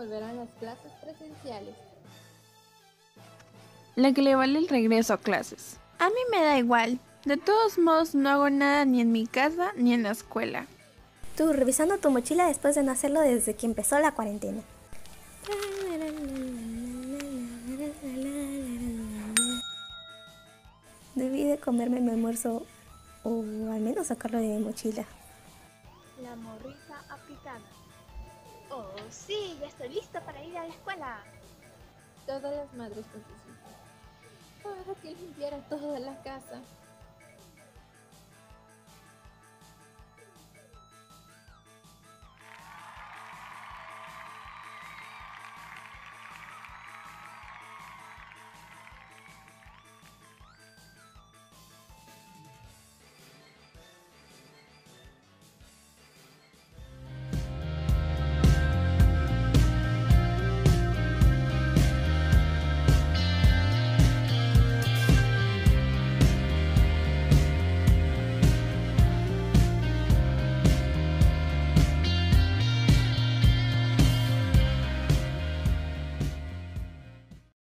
volverán las clases presenciales. La que le vale el regreso a clases. A mí me da igual. De todos modos no hago nada ni en mi casa ni en la escuela. Tú revisando tu mochila después de no hacerlo desde que empezó la cuarentena. Debí de comerme mi almuerzo o al menos sacarlo de mi mochila. La morrita aplicada. Oh, sí, ya estoy lista para ir a la escuela. Todas las madres con sus hijos. Para que limpiara toda la casa.